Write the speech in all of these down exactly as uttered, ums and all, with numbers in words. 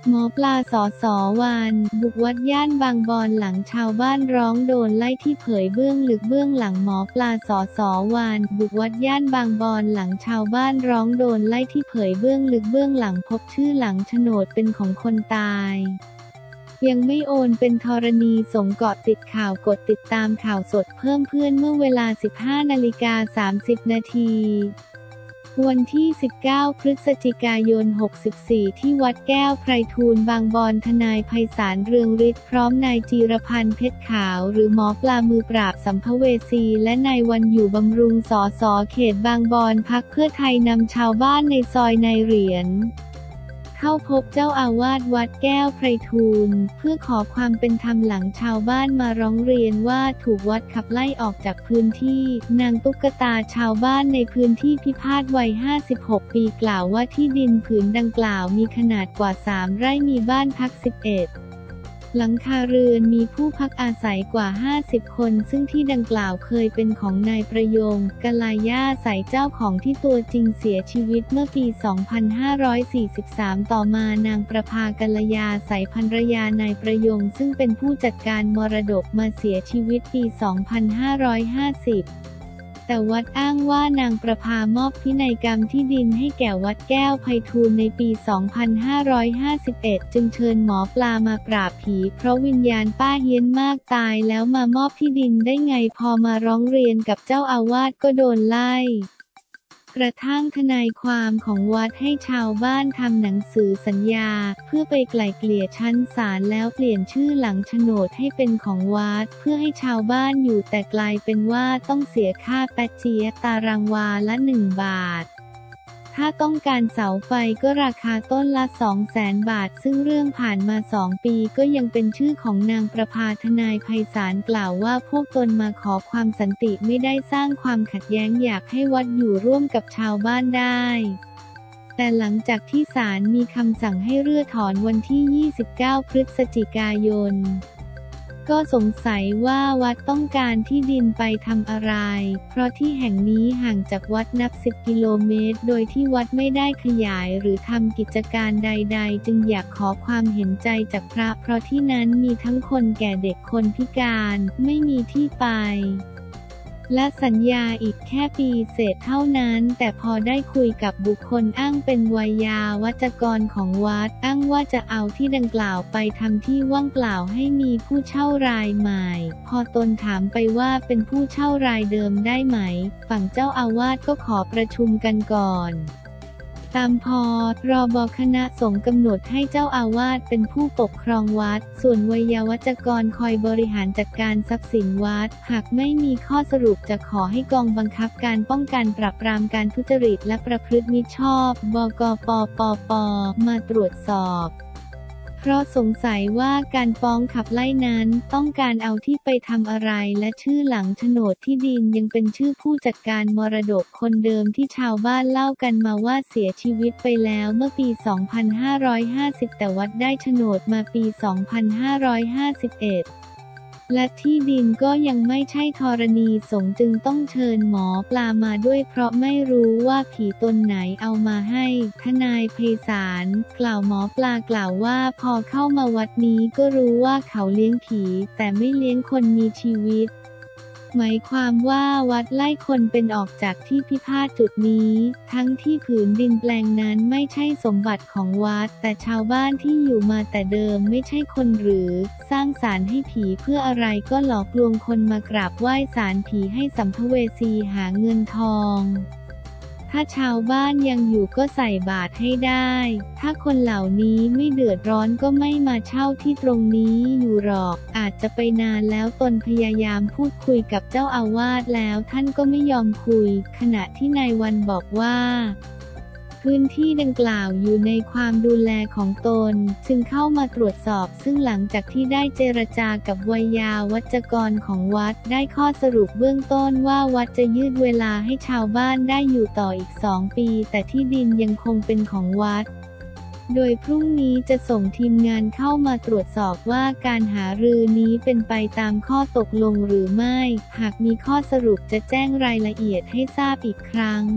หมอปลาสส.วานบุกวัดย่านบางบอนหลังชาวบ้านร้องโดนไล่ที่เผยเบื้องลึกเบื้องหลังหมอปลาสส.วานบุกวัดย่านบางบอนหลังชาวบ้านร้องโดนไล่ที่เผยเบื้องลึกเบื้องหลังพบชื่อหลังโฉนดเป็นของคนตายยังไม่โอนเป็นธรณีสงฆ์เกาะติดข่าวกดติดตามข่าวสดเพิ่มเพื่อนเมื่อเวลา สิบห้านาฬิกาสามสิบนาทีวันที่ สิบเก้า พฤศจิกายน หกสี่ ที่วัดแก้วไพฑูรย์บางบอนทนายไพศาลเรืองฤทธิ์พร้อมนายจีรพันธ์เพชรขาวหรือหมอปลามือปราบสัมภเวสีและนายวันอยู่บำรุงสส.เขตบางบอนพรรคเพื่อไทยนำชาวบ้านในซอยนายเหรียญเข้าพบเจ้าอาวาสวัดแก้วไพฑูรย์เพื่อขอความเป็นธรรมหลังชาวบ้านมาร้องเรียนว่าถูกวัดขับไล่ออกจากพื้นที่นางตุ๊กตาชาวบ้านในพื้นที่พิพาทวัยห้าสิบหกปีกล่าวว่าที่ดินผืนดังกล่าวมีขนาดกว่าสามไร่มีบ้านพักสิบเอ็ดหลังคาเรือนมีผู้พักอาศัยกว่าห้าสิบคนซึ่งที่ดังกล่าวเคยเป็นของนายประยงกลาย่าใสเจ้าของที่ตัวจริงเสียชีวิตเมื่อปี สองพันห้าร้อยสี่สิบสาม ต่อมานางประภากลยาใสภรรยานายประยงซึ่งเป็นผู้จัดการมรดกมาเสียชีวิตปี สองพันห้าร้อยห้าสิบแต่วัดอ้างว่านางประภามอบพินัยกรรมที่ดินให้แก่วัดแก้วไพฑูรย์ในปี สองพันห้าร้อยห้าสิบเอ็ด จึงเชิญหมอปลามาปราบผีเพราะวิญญาณป้าเฮี้ยนมากตายแล้วมามอบที่ดินได้ไงพอมาร้องเรียนกับเจ้าอาวาสก็โดนไล่กระทั่งทนายความของวัดให้ชาวบ้านทำหนังสือสัญญาเพื่อไปไกล่เกลี่ยชั้นศาลแล้วเปลี่ยนชื่อหลังโฉนดให้เป็นของวัดเพื่อให้ชาวบ้านอยู่แต่กลายเป็นว่าต้องเสียค่าแปะเจี๊ยะตารางวาละหนึ่งบาทถ้าต้องการเสาไฟก็ราคาต้นละ สองแสน บาทซึ่งเรื่องผ่านมาสองปีก็ยังเป็นชื่อของนางประภาทนายไพศาลกล่าวว่าพวกตนมาขอความสันติไม่ได้สร้างความขัดแย้งอยากให้วัดอยู่ร่วมกับชาวบ้านได้แต่หลังจากที่ศาลมีคำสั่งให้รื้อถอนวันที่ ยี่สิบเก้า พฤศจิกายนก็สงสัยว่าวัดต้องการที่ดินไปทำอะไรเพราะที่แห่งนี้ห่างจากวัดนับสิบกิโลเมตรโดยที่วัดไม่ได้ขยายหรือทำกิจการใดๆจึงอยากขอความเห็นใจจากพระเพราะที่นั้นมีทั้งคนแก่เด็กคนพิการไม่มีที่ไปและสัญญาอีกแค่ปีเศษเท่านั้นแต่พอได้คุยกับบุคคลอ้างเป็นวัยาวัจกรของวัดอ้างว่าจะเอาที่ดังกล่าวไปทำที่ว่างเปล่าให้มีผู้เช่ารายใหม่พอตนถามไปว่าเป็นผู้เช่ารายเดิมได้ไหมฝั่งเจ้าอาวาสก็ขอประชุมกันก่อนตามพรบคณะสงฆ์กำหนดให้เจ้าอาวาสเป็นผู้ปกครองวัดส่วนวัยวัจกรคอยบริหารจัดการทรัพย์สินวัดหากไม่มีข้อสรุปจะขอให้กองบังคับการป้องกันปราบปรามการทุจริตและประพฤติมิชอบ บกปปป มาตรวจสอบเพราะสงสัยว่าการฟ้องขับไล่นั้นต้องการเอาที่ไปทำอะไรและชื่อหลังโฉนดที่ดินยังเป็นชื่อผู้จัดการมรดกคนเดิมที่ชาวบ้านเล่ากันมาว่าเสียชีวิตไปแล้วเมื่อปี สองพันห้าร้อยห้าสิบ แต่วัดได้โฉนดมาปี สองพันห้าร้อยห้าสิบเอ็ดและที่ดินก็ยังไม่ใช่ธรณีสงฆ์จึงต้องเชิญหมอปลามาด้วยเพราะไม่รู้ว่าผีตนไหนเอามาให้ทนายไพศาลกล่าวหมอปลากล่าวว่าพอเข้ามาวัดนี้ก็รู้ว่าเขาเลี้ยงผีแต่ไม่เลี้ยงคนมีชีวิตหมายความว่าวัดไล่คนเป็นออกจากที่พิพาทจุดนี้ทั้งที่ผืนดินแปลงนั้นไม่ใช่สมบัติของวัดแต่ชาวบ้านที่อยู่มาแต่เดิมไม่ใช่คนหรือสร้างศาลให้ผีเพื่ออะไรก็หลอกลวงคนมากราบไหว้ศาลผีให้สัมภเวสีหาเงินทองถ้าชาวบ้านยังอยู่ก็ใส่บาตรให้ได้ถ้าคนเหล่านี้ไม่เดือดร้อนก็ไม่มาเช่าที่ตรงนี้อยู่หรอกอาจจะไปนานแล้วตนพยายามพูดคุยกับเจ้าอาวาสแล้วท่านก็ไม่ยอมคุยขณะที่นายวันบอกว่าพื้นที่ดังกล่าวอยู่ในความดูแลของตนจึงเข้ามาตรวจสอบซึ่งหลังจากที่ได้เจรจากับวัยาวัจกรของวัดได้ข้อสรุปเบื้องต้นว่าวัดจะยืดเวลาให้ชาวบ้านได้อยู่ต่ออีกสองปีแต่ที่ดินยังคงเป็นของวัดโดยพรุ่งนี้จะส่งทีมงานเข้ามาตรวจสอบว่าการหารือนี้เป็นไปตามข้อตกลงหรือไม่หากมีข้อสรุปจะแจ้งรายละเอียดให้ทราบอีกครั้ง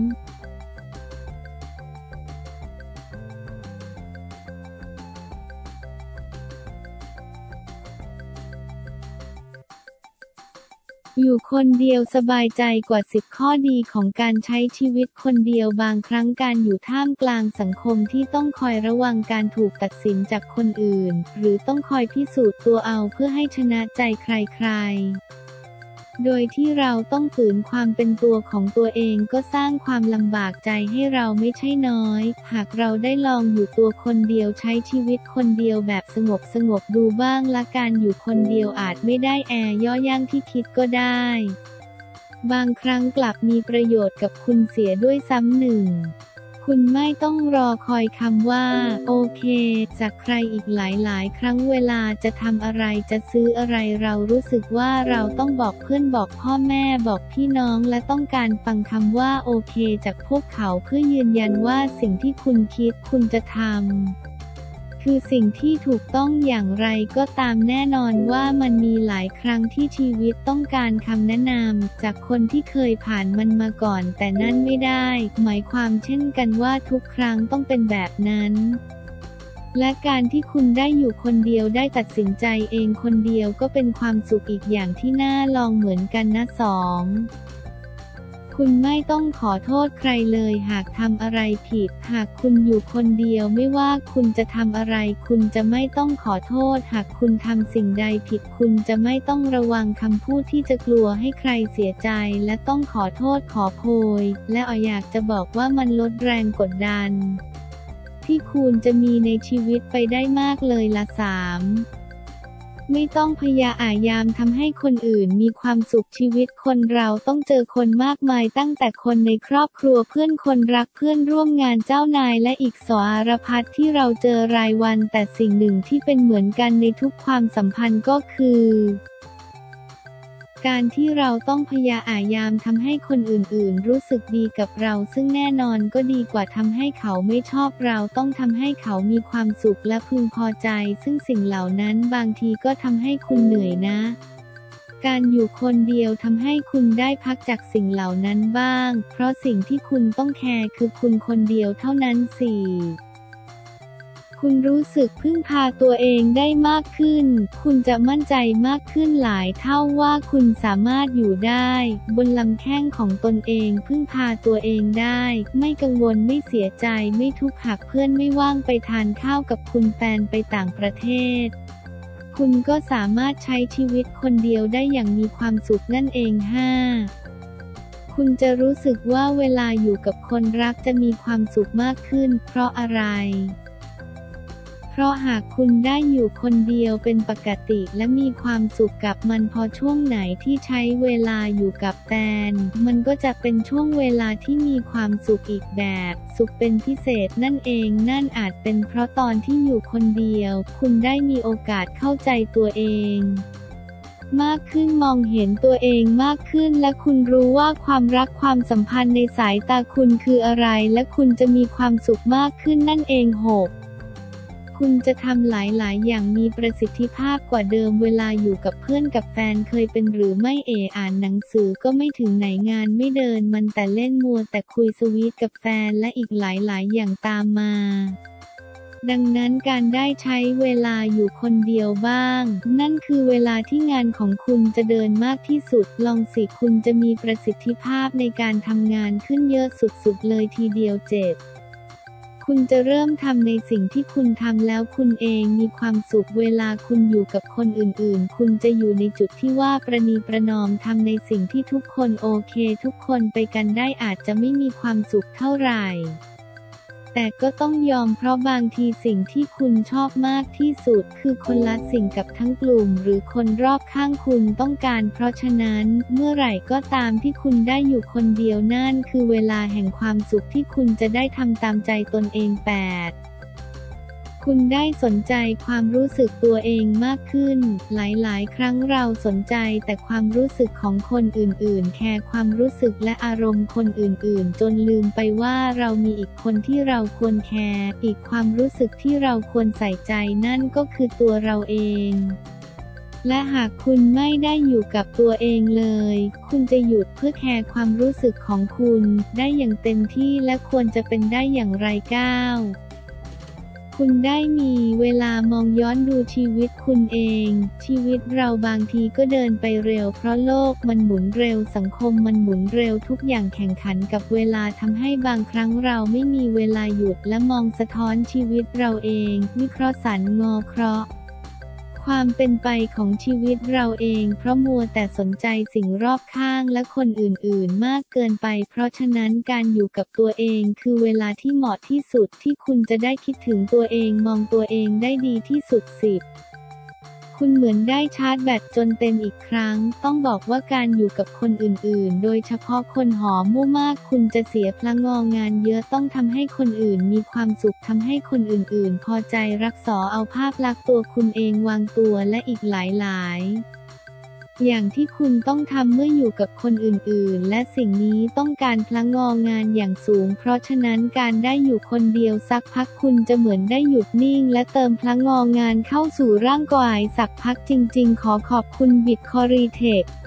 อยู่คนเดียวสบายใจกว่าสิบข้อดีของการใช้ชีวิตคนเดียวบางครั้งการอยู่ท่ามกลางสังคมที่ต้องคอยระวังการถูกตัดสินจากคนอื่นหรือต้องคอยพิสูจน์ตัวเอาเพื่อให้ชนะใจใครๆโดยที่เราต้องฝืนความเป็นตัวของตัวเองก็สร้างความลำบากใจให้เราไม่ใช่น้อยหากเราได้ลองอยู่ตัวคนเดียวใช้ชีวิตคนเดียวแบบสงบสงบดูบ้างละการอยู่คนเดียวอาจไม่ได้แอร์ย่อย่างที่คิดก็ได้บางครั้งกลับมีประโยชน์กับคุณเสียด้วยซ้ำหนึ่งคุณไม่ต้องรอคอยคำว่าโอเคจากใครอีกหลายๆครั้งเวลาจะทำอะไรจะซื้ออะไรเรารู้สึกว่าเราต้องบอกเพื่อนบอกพ่อแม่บอกพี่น้องและต้องการฟังคำว่าโอเคจากพวกเขาเพื่อยืนยันว่าสิ่งที่คุณคิดคุณจะทำคือสิ่งที่ถูกต้องอย่างไรก็ตามแน่นอนว่ามันมีหลายครั้งที่ชีวิตต้องการคำแนะนำจากคนที่เคยผ่านมันมาก่อนแต่นั่นไม่ได้หมายความเช่นกันว่าทุกครั้งต้องเป็นแบบนั้นและการที่คุณได้อยู่คนเดียวได้ตัดสินใจเองคนเดียวก็เป็นความสุขอีกอย่างที่น่าลองเหมือนกันนะสองคุณไม่ต้องขอโทษใครเลยหากทำอะไรผิดหากคุณอยู่คนเดียวไม่ว่าคุณจะทำอะไรคุณจะไม่ต้องขอโทษหากคุณทำสิ่งใดผิดคุณจะไม่ต้องระวังคำพูดที่จะกลัวให้ใครเสียใจและต้องขอโทษขอโพยและอ๋ออยากจะบอกว่ามันลดแรงกดดันที่คุณจะมีในชีวิตไปได้มากเลยละสามไม่ต้องพยายามทำให้คนอื่นมีความสุขชีวิตคนเราต้องเจอคนมากมายตั้งแต่คนในครอบครัวเพื่อนคนรักเพื่อนร่วมงานเจ้านายและอีกสารพัดที่เราเจอรายวันแต่สิ่งหนึ่งที่เป็นเหมือนกันในทุกความสัมพันธ์ก็คือการที่เราต้องพยายามทำให้คนอื่นๆรู้สึกดีกับเราซึ่งแน่นอนก็ดีกว่าทำให้เขาไม่ชอบเราต้องทำให้เขามีความสุขและพึงพอใจซึ่งสิ่งเหล่านั้นบางทีก็ทำให้คุณเหนื่อยนะการอยู่คนเดียวทำให้คุณได้พักจากสิ่งเหล่านั้นบ้างเพราะสิ่งที่คุณต้องแคร์คือคุณคนเดียวเท่านั้นสิคุณรู้สึกพึ่งพาตัวเองได้มากขึ้นคุณจะมั่นใจมากขึ้นหลายเท่าว่าคุณสามารถอยู่ได้บนลำแข้งของตนเองพึ่งพาตัวเองได้ไม่กังวลไม่เสียใจไม่ทุกข์หากเพื่อนไม่ว่างไปทานข้าวกับคุณแฟนไปต่างประเทศคุณก็สามารถใช้ชีวิตคนเดียวได้อย่างมีความสุขนั่นเองห้าคุณจะรู้สึกว่าเวลาอยู่กับคนรักจะมีความสุขมากขึ้นเพราะอะไรเพราะหากคุณได้อยู่คนเดียวเป็นปกติและมีความสุขกับมันพอช่วงไหนที่ใช้เวลาอยู่กับแฟนมันก็จะเป็นช่วงเวลาที่มีความสุขอีกแบบสุขเป็นพิเศษนั่นเองนั่นอาจเป็นเพราะตอนที่อยู่คนเดียวคุณได้มีโอกาสเข้าใจตัวเองมากขึ้นมองเห็นตัวเองมากขึ้นและคุณรู้ว่าความรักความสัมพันธ์ในสายตาคุณคืออะไรและคุณจะมีความสุขมากขึ้นนั่นเองหกคุณจะทำหลายๆอย่างมีประสิทธิภาพกว่าเดิมเวลาอยู่กับเพื่อนกับแฟนเคยเป็นหรือไม่เออ่านหนังสือก็ไม่ถึงไหนงานไม่เดินมันแต่เล่นมัวแต่คุยสวีทกับแฟนและอีกหลายๆอย่างตามมาดังนั้นการได้ใช้เวลาอยู่คนเดียวบ้างนั่นคือเวลาที่งานของคุณจะเดินมากที่สุดลองสิคุณจะมีประสิทธิภาพในการทำงานขึ้นเยอะสุดๆเลยทีเดียวเจ็ดคุณจะเริ่มทำในสิ่งที่คุณทำแล้วคุณเองมีความสุขเวลาคุณอยู่กับคนอื่นๆคุณจะอยู่ในจุดที่ว่าประนีประนอมทำในสิ่งที่ทุกคนโอเคทุกคนไปกันได้อาจจะไม่มีความสุขเท่าไหร่แต่ก็ต้องยอมเพราะบางทีสิ่งที่คุณชอบมากที่สุดคือคนละสิ่งกับทั้งกลุ่มหรือคนรอบข้างคุณต้องการเพราะฉะนั้นเมื่อไหร่ก็ตามที่คุณได้อยู่คนเดียวนั่นคือเวลาแห่งความสุขที่คุณจะได้ทำตามใจตนเองแปดคุณได้สนใจความรู้สึกตัวเองมากขึ้นหลายๆครั้งเราสนใจแต่ความรู้สึกของคนอื่นๆแคร์ความรู้สึกและอารมณ์คนอื่นๆจนลืมไปว่าเรามีอีกคนที่เราควรแคร์อีกความรู้สึกที่เราควรใส่ใจนั่นก็คือตัวเราเองและหากคุณไม่ได้อยู่กับตัวเองเลยคุณจะหยุดเพื่อแคร์ความรู้สึกของคุณได้อย่างเต็มที่และควรจะเป็นได้อย่างไรก้าวคุณได้มีเวลามองย้อนดูชีวิตคุณเอง ชีวิตเราบางทีก็เดินไปเร็วเพราะโลกมันหมุนเร็วสังคมมันหมุนเร็วทุกอย่างแข่งขันกับเวลาทำให้บางครั้งเราไม่มีเวลาหยุดและมองสะท้อนชีวิตเราเองวิเคราะห์สรรงอเคราะห์ความเป็นไปของชีวิตเราเองเพราะมัวแต่สนใจสิ่งรอบข้างและคนอื่นๆมากเกินไปเพราะฉะนั้นการอยู่กับตัวเองคือเวลาที่เหมาะที่สุดที่คุณจะได้คิดถึงตัวเองมองตัวเองได้ดีที่สุดสิบคุณเหมือนได้ชาร์จแบตจนเต็มอีกครั้งต้องบอกว่าการอยู่กับคนอื่นๆโดยเฉพาะคนหอมมู่มากคุณจะเสียพลังงองานเยอะต้องทำให้คนอื่นมีความสุขทำให้คนอื่นๆพอใจรักษาเอาภาพลักษณ์ตัวคุณเองวางตัวและอีกหลายๆอย่างที่คุณต้องทำเมื่ออยู่กับคนอื่นๆและสิ่งนี้ต้องการพลังงองานอย่างสูงเพราะฉะนั้นการได้อยู่คนเดียวสักพักคุณจะเหมือนได้หยุดนิ่งและเติมพลังงองานเข้าสู่ร่างกายสักพักจริงๆขอขอบคุณบิตคอรีเทค